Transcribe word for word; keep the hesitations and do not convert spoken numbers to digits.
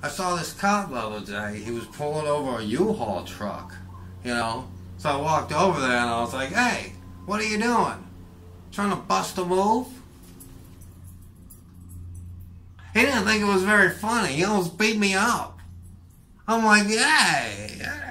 I saw this cop the other day. He was pulling over a U-Haul truck, you know. So I walked over there and I was like, hey, what are you doing? Trying to bust a move? He didn't think it was very funny. He almost beat me up. I'm like, hey,